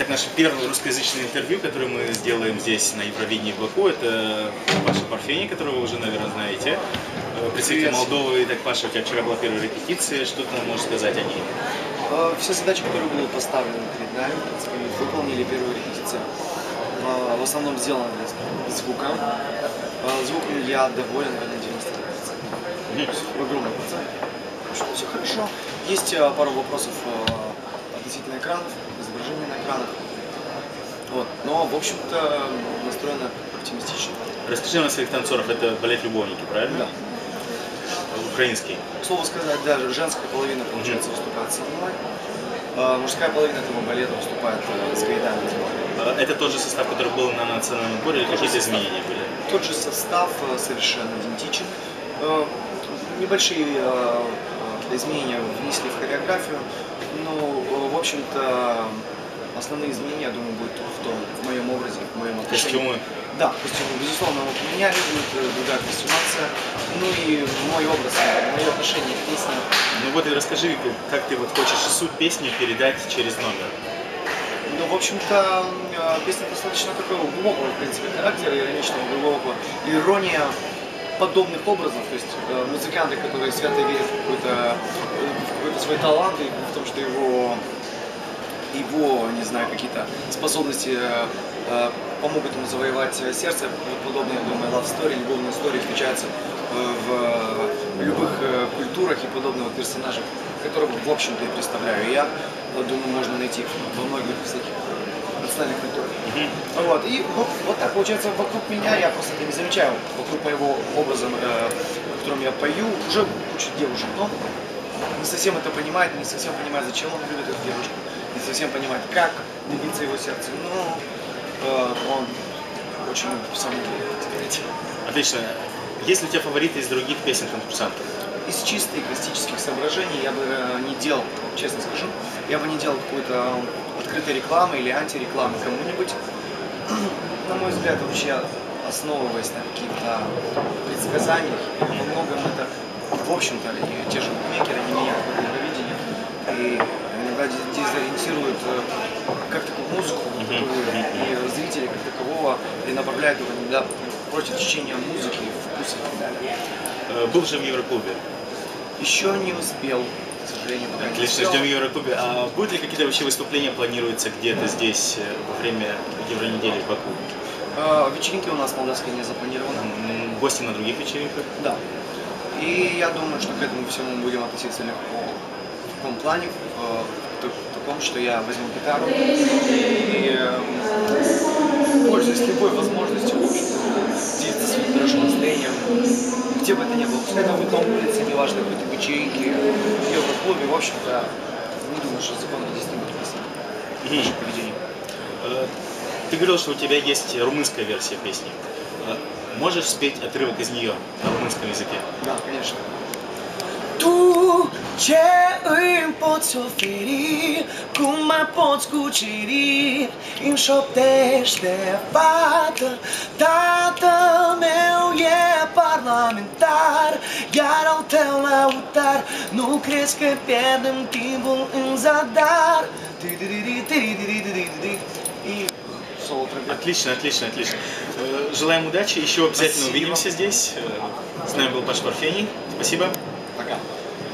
Итак, наше первое русскоязычное интервью, которое мы сделаем здесь на Евровидении в Баку, это Паша Парфений, которого вы уже, наверное, знаете. Представитель Молдовы. Итак, Паша, у тебя вчера была первая репетиция, что ты нам можешь сказать о ней? Все задачи, которые были поставлены перед нами, выполнили первую репетицию. В основном сделано для звука. Звуком я доволен, наверное, 90%. В огромном проценте. Все хорошо. Есть пару вопросов относительно экранов, изображения на экранах. Вот. Но, в общем-то, настроено оптимистично. Расскажи нам о своих танцоров. Это балет-любовники, правильно? Да. Украинский. К слову сказать, даже женская половина, получается, выступает со мной. Мужская половина этого балета выступает с Гаитами. Это тот же состав, который был на национальном сборе, или какие-то изменения были? Тот же состав, совершенно идентичен. Небольшие изменения внесли в хореографию, но, в общем-то, основные изменения, я думаю, будут в моем образе, в моем отношении. Костюмы? Да, костюмы, безусловно, поменяли, будет другая костюмация, ну и мой образ, мое отношение к песне. Ну вот и расскажи, как ты вот хочешь суть песни передать через номер. Ну, в общем-то, песня достаточно такого глубокого, в принципе, характера, ироничного, глубокого. Ирония подобных образов, то есть музыканты, которые свято верят в какой-то свой талант и в том, что его, не знаю, какие-то способности помогут ему завоевать сердце. Подобные, я думаю, love story, любовные истории встречаются в любых культурах и подобного персонажа, которого, в общем-то, и представляю. И я думаю, можно найти во многих всяких национальных культурах. Вот. И вот так получается вокруг меня, я просто это не замечаю, вокруг моего образа, в котором я пою, уже куча девушек, но не совсем это понимает, не совсем понимает, зачем он любит эту девушку, не совсем понимает, как добиться его сердца, но он очень самоуверен, так сказать. Отлично. Есть ли у тебя фавориты из других песен конкурсантов? Из чисто эгоистических соображений я бы не делал, честно скажу, я бы не делал какой-то открытой рекламы или антирекламы кому-нибудь. На мой взгляд, вообще основываясь на каких-то предсказаниях, во многом это, в общем-то, и те же букмекеры, не меня, как Евровидение, и иногда дезориентируют как такую музыку, и зрителей как такового, и направляют его иногда против течения музыки, вкуса и так далее. Был же в Евроклубе? Еще не успел, к сожалению, пока не Отлично, ждем в Евроклубе. А будут ли какие-то вообще выступления планируются где-то здесь во время Евронедели в Баку? Вечеринки у нас молдавские не запланированы. Гости на других вечеринках? Да. И я думаю, что к этому всему мы будем относиться легко. В каком плане? В таком, что я возьму гитару и пользуясь любой возможностью делиться своим хорошим настроением, где бы это ни было, пускай это будет на улице, неважно, какой-то вечеринке, в Евроклубе, в общем-то, не думаю, что законы здесь не будут написаны в нашем поведении. Ты говорил, что у тебя есть румынская версия песни. Можешь спеть отрывок из нее на румынском языке? Да, конечно. Tu ce îmi poți oferi, cum mai poți cuceri, îmi șoptește fată. Tatăl meu e parlamentar, iar al tău lăutar. Nu crezi că pierdem timpul în zadar? И соло тромпет. Отлично, отлично, отлично. Желаем удачи, еще обязательно увидимся здесь. С нами был Паша Парфений. Спасибо. Пока.